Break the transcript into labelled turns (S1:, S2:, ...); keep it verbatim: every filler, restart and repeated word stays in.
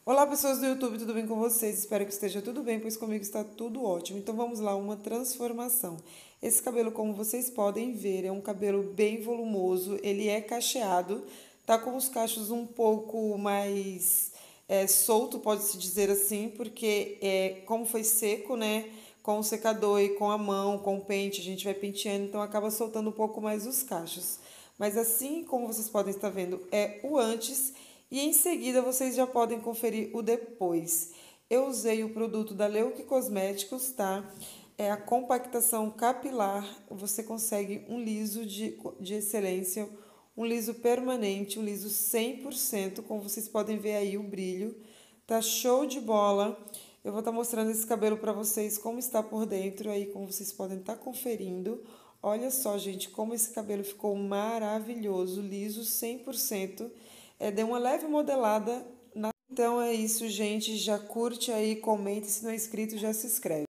S1: Olá, pessoas do YouTube, tudo bem com vocês? Espero que esteja tudo bem, pois comigo está tudo ótimo. Então vamos lá, uma transformação. Esse cabelo, como vocês podem ver, é um cabelo bem volumoso, ele é cacheado, tá com os cachos um pouco mais é, solto, pode-se dizer assim, porque é, como foi seco, né? Com o secador e com a mão, com o pente, a gente vai penteando, então acaba soltando um pouco mais os cachos. Mas assim como vocês podem estar vendo, é o antes e em seguida vocês já podem conferir o depois. Eu usei o produto da Leuque Cosméticos, tá? É a compactação capilar. Você consegue um liso de, de excelência, um liso permanente, um liso cem por cento, como vocês podem ver aí o brilho. Tá show de bola. Eu vou estar mostrando esse cabelo para vocês como está por dentro aí, como vocês podem estar conferindo. Olha só, gente, como esse cabelo ficou maravilhoso, liso cem por cento. É, deu uma leve modelada. Na... Então é isso, gente. Já curte aí, comenta. Se não é inscrito, já se inscreve.